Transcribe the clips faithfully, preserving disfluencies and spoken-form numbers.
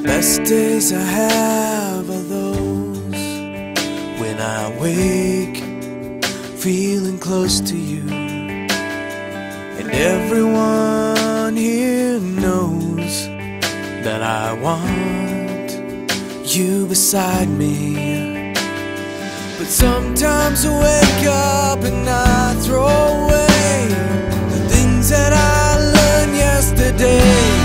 Best days I have are those when I wake feeling close to you, and everyone here knows that I want you beside me. But sometimes I wake up and I throw away the things that I learned yesterday.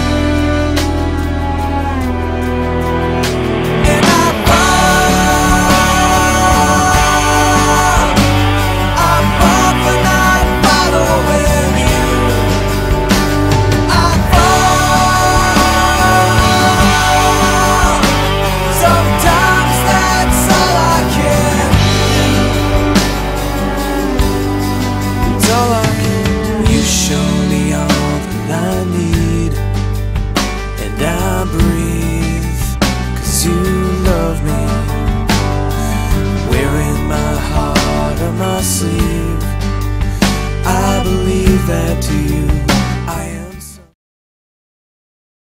Sleep.